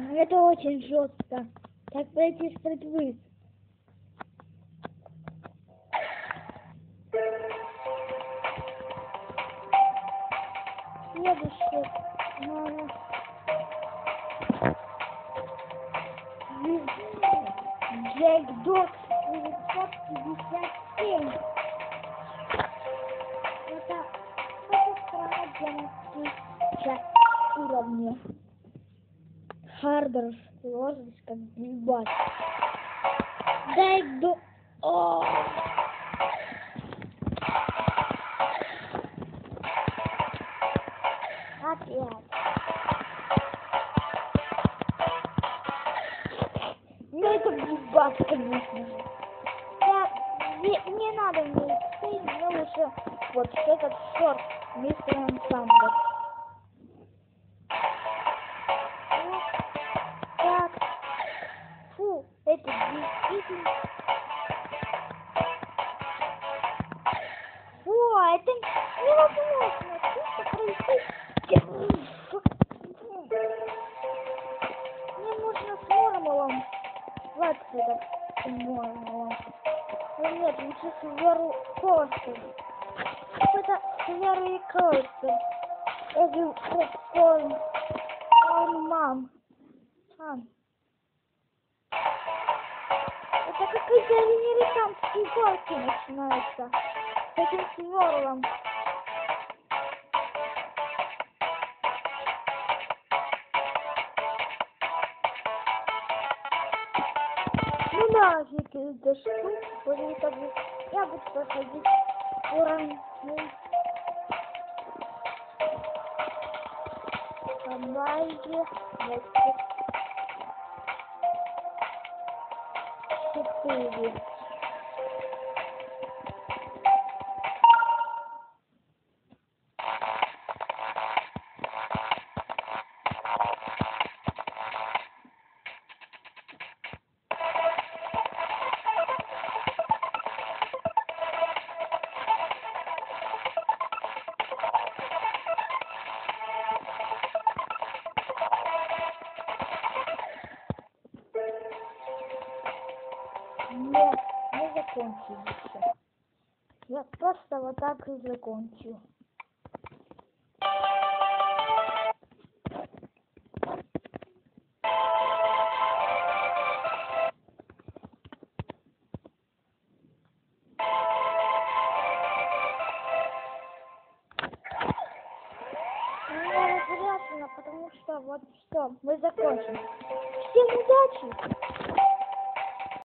Это очень жестко. Как пройти стритвиз. Следующее. Джейк-Док 957. Это страна для нас уровня. Хардер сложность как бивать. Джейк-Док. Опять. Ну это бивать, конечно же. Не надо мне идти, мне лучше вот этот шорт мистер Ансамблер. Так. Фу, это действительно... Фу, это невозможно. Чисто пройти. Мне нужно с нормалом. Вот это с нормалом. Нет, лучше с Веру Костер. Это с Верой Костер. Это мам. Это какие-то американские горки начинаются. С этим Swirl'ом. Ну да, если дождь, я буду проходить уровень. Давайте 4. Нет, не закончу еще. Я просто вот так и закончу. Мне интересно, потому что вот все, мы закончим.